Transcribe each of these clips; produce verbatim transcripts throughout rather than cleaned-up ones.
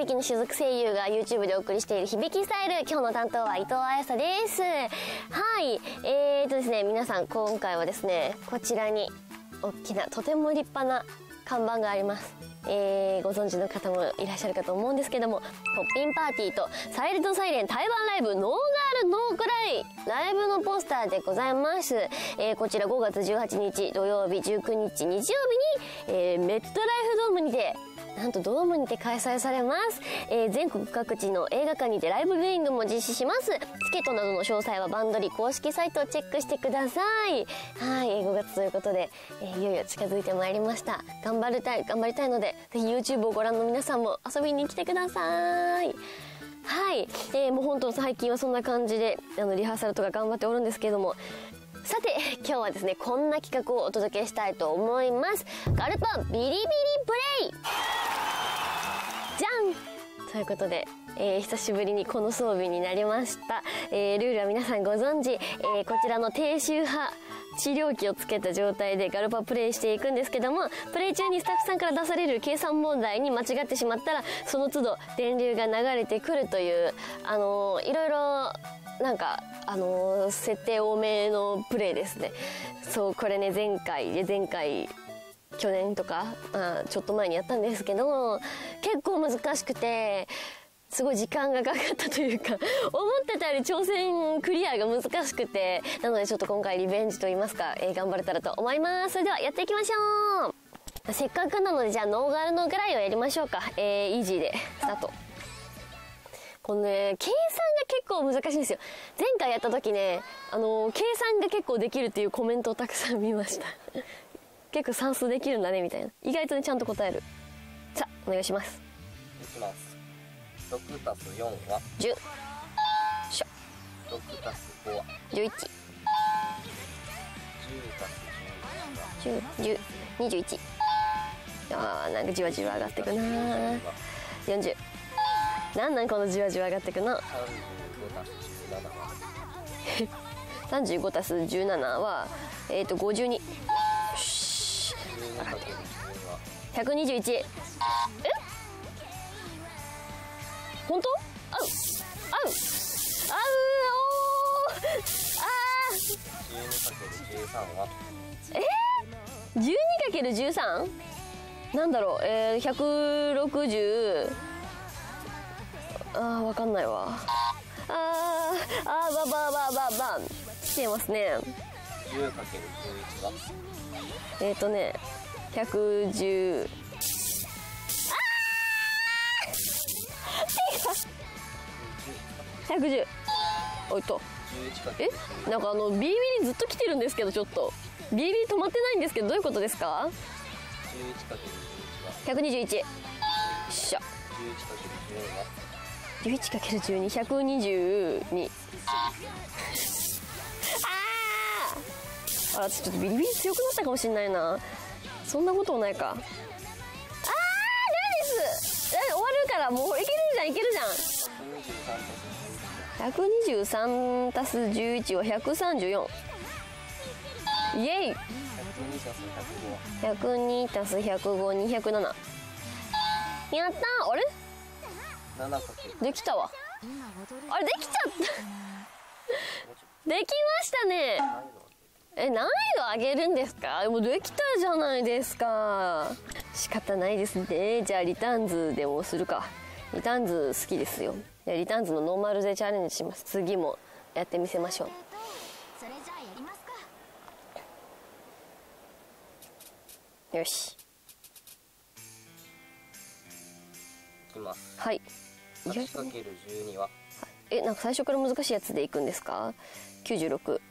響きの所属声優が YouTube でお送りしている響きスタイル。今日の担当は伊藤彩沙です。はい。えーとですね、皆さん今回はですね、こちらに大きな、とても立派な看板があります。えー、ご存知の方もいらっしゃるかと思うんですけども、ポッピンパーティーとサイレントサイレン対バンライブノーガールノークライライブのポスターでございます。えー、こちらごがつじゅうはちにち土曜日、じゅうくにち日曜日に、えー、メットライフドームにて、なんとドームにて開催されます。えー、全国各地の映画館にてライブビューイングも実施します。チケットなどの詳細はバンドリ公式サイトをチェックしてください。はい、ごがつということで、えー、いよいよ近づいてまいりました。頑張りたい、頑張りたいので、ぜひ YouTube をご覧の皆さんも遊びに来てください。はい、えー、もう本当最近はそんな感じで、あの、リハーサルとか頑張っておるんですけれども、さて、今日はですね、こんな企画をお届けしたいと思います。ガルパンビリビリプレイじゃんということで、えー、久しぶりにこの装備になりました。えー、ルールは皆さんご存知、えー、こちらの低周波治療器をつけた状態でガルパプレイしていくんですけども、プレイ中にスタッフさんから出される計算問題に間違ってしまったら、その都度電流が流れてくるという、あのー、いろいろ、なんか、あのー、設定多めのプレイですね。そう、これね、前回で前回、去年とか、あちょっと前にやったんですけど、結構難しくて、すごい時間がかかったというか、思ってたより挑戦クリアが難しくて、なのでちょっと今回リベンジと言いますか、えー、頑張れたらと思います。それではやっていきましょう。せっかくなので、じゃあノーガールのぐらいをやりましょうか。えー、イージーで、スタート。このね、計算が結構難しいんですよ。前回やった時ね、あのー、計算が結構できるっていうコメントをたくさん見ました。結構算数できるんだね、みたいな。意外とね、ちゃんと答える。さあ、お願いします。 いきます。ろくたすよんはじゅう。しょ。 ろくたすごはじゅういち。 じゅうたすじゅう、じゅう、にじゅういち。あー、なんかじわじわ上がってくなー。よんじゅう。なんなんこのじわじわ上がってくの。さんじゅうごたすじゅうななは、えっと、ごじゅうに。ひゃくにじゅういち。え？本当？合う合う合うおーあーじゅうにかけるじゅうさん はえー、じゅうにかけるじゅうさん？ なんだろう、えー、ひゃくろくじゅう。あー、わかんないわ。あー、あー、ばばばばば来てますね。 じゅうかけるじゅういちはえっとね、ひゃくじゅう。ひゃくじゅう。おいっと。え、なんかあのビリビリずっと来てるんですけど、ちょっとビリビリ止まってないんですけど、どういうことですか？ じゅういちかけるじゅういち はひゃくにじゅういち。よっしゃ。じゅういちかけるじゅうに ひゃくにじゅうに。あーあ、ちょっとビリビリ強くなったかもしんないな。そんなこともないか。あー、ダメです。終わるから、もういけるじゃん、いけるじゃん。ひゃくにじゅうさんたすじゅういちはひゃくさんじゅうよん。イエイ。ひゃくにたすひゃくご、にひゃくなな。やったー。あれできたわ。あれできちゃったできましたね。え、難易度上げるんですか？もうできたじゃないですか。仕方ないですね。じゃあリターンズでもするか。リターンズ好きですよ。リターンズのノーマルでチャレンジします。次もやってみせましょう。 それじゃあやりますか。 よし。 いきます。 はい。 はちかけるじゅうにはえ、なんか最初から難しいやつでいくんですか？ きゅうじゅうろく。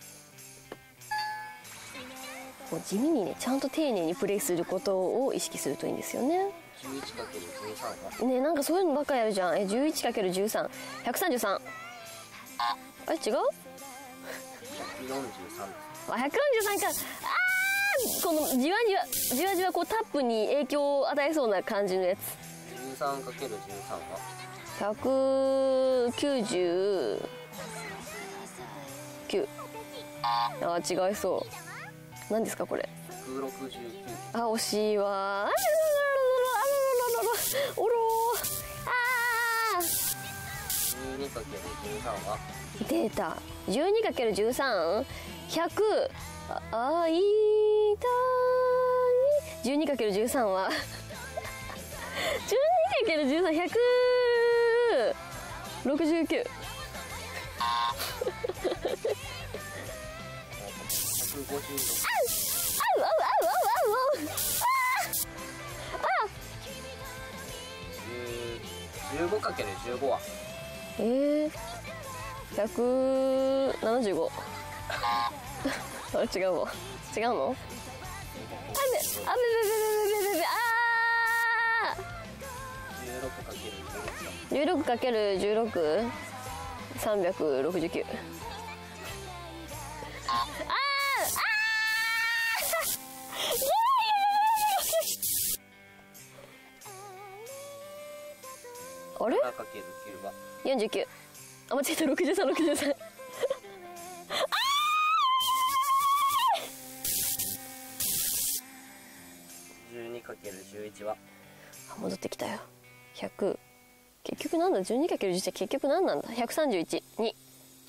もう地味にね、ちゃんと丁寧にプレイすることを意識するといいんですよね。 じゅういちかけるじゅうさんはね、なんかそういうのばっかやるじゃん。え、じゅういちかけるじゅうさん。ひゃくさんじゅうさん。あれ違う？ ひゃくよんじゅうさん。 あ、ひゃくよんじゅうさんか。あー、このじわじわ、じわじわこうタップに影響を与えそうな感じのやつ。 じゅうさんかけるじゅうさんはひゃくきゅうじゅうきゅう。あ、違いそう。何ですかこれ？ ひゃくろくじゅうきゅう。 あ、惜しいわ。あららららららららららおろー。あにかけるじゅうさんは出た じゅうにかけるじゅうさん ひゃくああいたい じゅうにかけるじゅうさん はじゅうにかけるじゅうさん ひゃくろくじゅうきゅうひゃくごじゅうろくあうあうあうあうあうああじゅうごかけるじゅうごはえー、ひゃくななじゅうごあれ違うわ違うのあべあべべべべべべべべあじゅうろくかけるじゅうろくはー じゅうろくかけるじゅうろく さんびゃくろくじゅうきゅうあーあーあれななかけるきゅうはよんじゅうきゅうあ間違えたろくじゅうさんろくじゅうさんじゅうにかけるじゅういちはあ戻ってきたよひゃく結局なんだ じゅうにかけるじゅういち は結局何なんだひゃくさんじゅういちにイエあ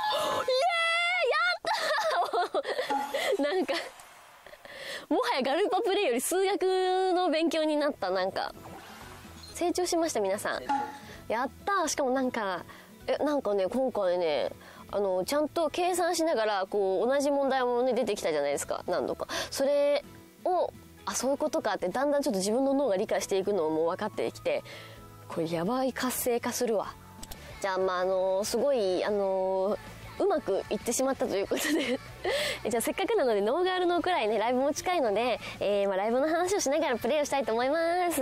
ーやったーなんかもはやガルパプレイより数学の勉強になったなんか成長しました皆さんやったーしかもなんかえなんかね今回ねあのちゃんと計算しながらこう同じ問題もね出てきたじゃないですか何度かそれをあそういうことかってだんだんちょっと自分の脳が理解していくのも分かってきてこれやばい活性化するわじゃあまああのすごいあのうまくいってしまったということでじゃあせっかくなのでノーガールノーくらいねライブも近いので、えーまあ、ライブの話をしながらプレイをしたいと思います、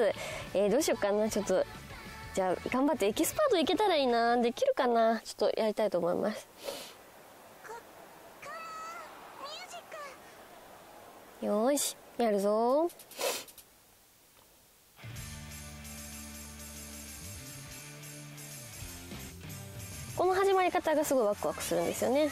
えー、どうしようかなちょっとじゃあ頑張ってエキスパートいけたらいいなできるかなちょっとやりたいと思いますよーしやるぞこの始まり方がすごいワクワクするんですよね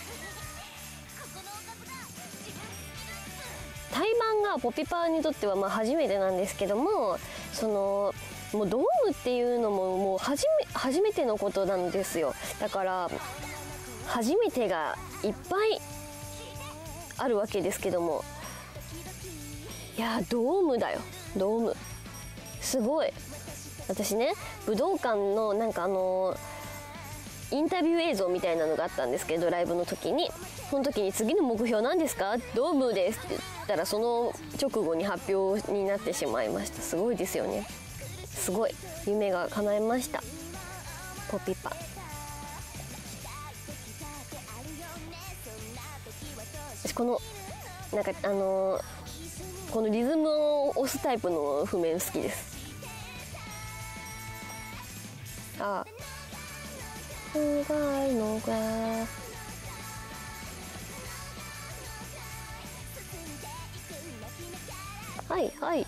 対バンがポピパーにとってはまあ初めてなんですけどもそのもうドームっていうのももう初め初めてのことなんですよだから初めてがいっぱいあるわけですけどもいやドームだよドームすごい私ね武道館のなんかあのインタビュー映像みたいなのがあったんですけどライブの時にその時に次の目標何ですかドームですって言ったらその直後に発表になってしまいましたすごいですよねすごい夢が叶えましたポピパ私このなんかあのー、このリズムを押すタイプの譜面好きですあ長いのがはいはい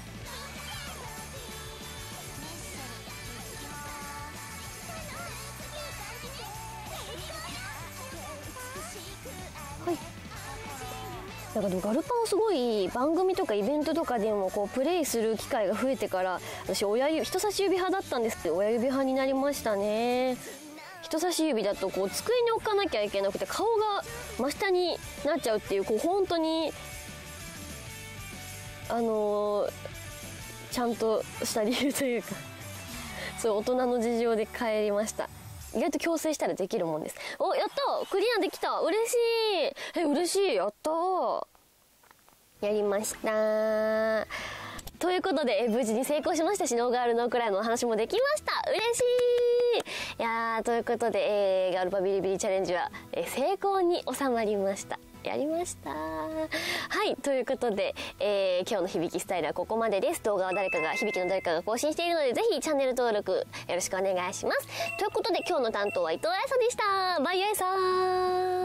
はいなんかでもガルパンをすごい番組とかイベントとかでもこうプレイする機会が増えてから私親指人差し指派だったんですけど親指派になりましたね人差し指だとこう机に置かなきゃいけなくて顔が真下になっちゃうっていうこう本当にあのー、ちゃんとした理由というかそう大人の事情で帰りました意外と矯正したらできるもんですおやったクリアできた嬉しいえ嬉しいやったやりましたということで無事に成功しましたしノーガールノークライのお話もできました嬉しいいやーということで、えー、ガルパビリビリチャレンジは、えー、成功に収まりましたやりましたはいということで、えー、今日の響きスタイルはここまでです動画は誰かが響きの誰かが更新しているのでぜひチャンネル登録よろしくお願いしますということで今日の担当は伊藤彩紗でしたバイアイサー